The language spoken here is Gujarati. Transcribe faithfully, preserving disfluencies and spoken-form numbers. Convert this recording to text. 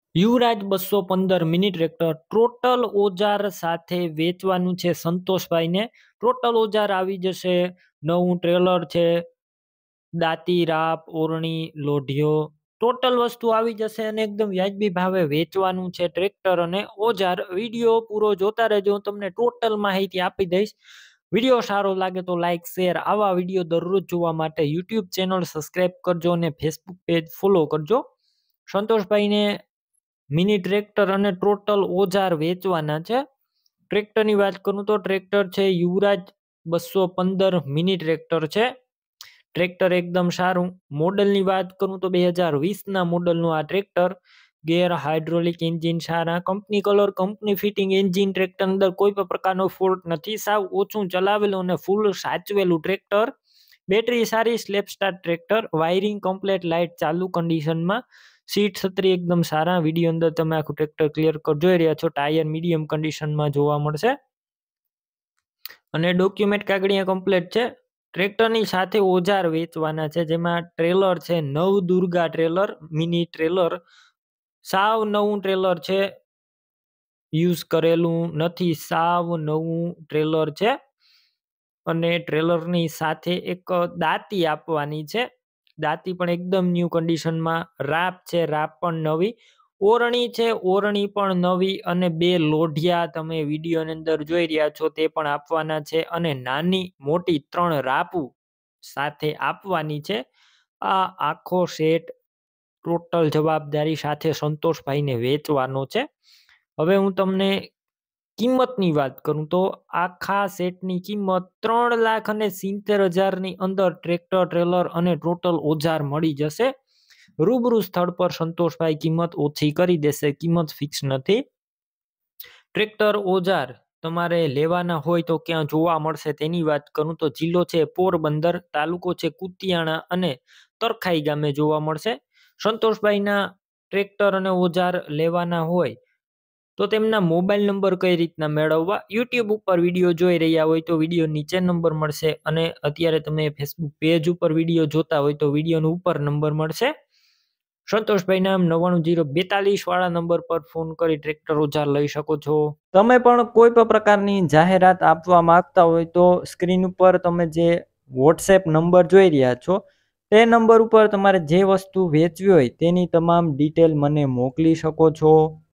યુવરાજ બસો પંદર મિની ટ્રેક્ટર ટોટલ ઓજાર સાથે વેચવાનું છે સંતોષભાઈને. ટોટલ ઓજાર આવી જશે. નવું ટ્રેલર છે, દાંતી, રાપ, ઓરણી, લોઢિયો, ટોટલ વસ્તુ આવી જશે અને એકદમ વ્યાજબી ભાવે વેચવાનું છે ટ્રેક્ટર અને ઓજાર. વિડીયો પૂરો જોતા રહેજો, હું તમને ટોટલ માહિતી આપી દઈશ. વિડીયો સારો લાગે તો લાઈક શેર, આવા વિડીયો દરરોજ જોવા માટે યુટ્યુબ ચેનલ સબસ્ક્રાઈબ કરજો અને ફેસબુક પેજ ફોલો કરજો. સંતોષભાઈને મિની ટ્રેક્ટર અને ટોટલ ઓજાર વેચવાના છે. ટ્રેક્ટરની વાત કરું તો ટ્રેક્ટર છે યુવરાજ બસો પંદર મિની ટ્રેક્ટર છે. ટ્રેક્ટર એકદમ સારું. મોડલની વાત કરું તો બે હજાર વીસના મોડલનું આ ટ્રેક્ટર. ગેર, હાઇડ્રોલિક એન્જિન સારા, company colour, company fitting engine. Tractor અંદર કોઈ પણ પ્રકારનો ફોલ્ટ નથી. સાવ ઓછું ચલાવેલું અને ફૂલ સાચવેલું ટ્રેક્ટર. બેટરી સારી, self start tractor. Wiring complete, light ચાલુ કન્ડિશનમાં. સીટ છત્રી એકદમ સારા. વિડીયો અંદર તમે આખું ટ્રેક્ટર ક્લિયર કર જોઈ રહ્યા છો. ટાયર મીડિયમ કન્ડિશનમાં જોવા મળશે અને ડોક્યુમેન્ટ કાગળિયા કમ્પ્લેટ છે. ટ્રેક્ટરની સાથે ઓજાર વેચવાના છે, જેમાં ટ્રેલર છે નવ દુર્ગા ટ્રેલર મિની ટ્રેલર. સાવ નવું ટ્રેલર છે, યુઝ કરેલું નથી, સાવ નવું ટ્રેલર છે. અને ટ્રેલરની સાથે એક દાંતી આપવાની છે. દાંતી પણ એકદમ ન્યૂ કન્ડિશનમાં. રાપ છે, રાપ પણ નવી. ઓરણી છે, ઓરણી પણ નવી. અને બે લોઢિયા તમે વિડીયોની અંદર જોઈ રહ્યા છો તે પણ આપવાના છે. અને નાની મોટી ત્રણ રાપુ સાથે આપવાની છે. આ આખો સેટ ટોટલ જવાબદારી સાથે સંતોષભાઈને વેચવાનો છે. હવે હું તમને કિંમતની વાત કરું તો આખા સેટની કિંમત ત્રણ લાખ અને સિત્તેર હજારની અંદર ટ્રેક્ટર, ટ્રેલર અને ટોટલ ઓજાર મળી જશે. રૂબરૂ સ્થળ પર સંતોષભાઈ કિંમત ઓછી કરી દેશે, કિંમત ફિક્સ નથી. ટ્રેક્ટર ઓજાર તમારે લેવાના હોય તો ક્યાં જોવા મળશે તેની વાત કરું તો જિલ્લો છે પોરબંદર, તાલુકો છે કુતિયાણા અને તરખાઈ ગામે જોવા મળશે. સંતોષભાઈના ટ્રેક્ટર અને ઓજાર લેવાના હોય તો તેમના મોબાઈલ નંબર કઈ રીતના મેળવવા. યુટ્યુબ ઉપર વિડીયો જોઈ રહ્યા હોય તો વિડીયો નીચે નંબર મળશે અને અત્યારે તમે ફેસબુક પેજ ઉપર વિડીયો જોતા હોય તો વિડીયોનો ઉપર નંબર મળશે. સંતોષભાઈ નામ નવ્વાણું જીરો બેતાલીસ વાળા નંબર પર ફોન કરી ટ્રેક્ટર ઓજાર લઈ શકો છો. તમે પણ કોઈ પણ પ્રકારની જાહેરાત આપવા માંગતા હોય તો સ્ક્રીન ઉપર તમે જે વોટ્સએપ નંબર જોઈ રહ્યા છો તે નંબર ઉપર તમારે જે વસ્તુ વેચવી હોય તેની તમામ ડિટેલ મને મોકલી શકો છો.